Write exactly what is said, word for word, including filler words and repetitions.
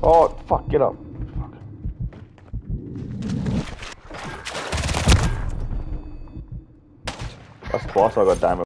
Oh, fuck, get up. Fuck. That's twice I got damage.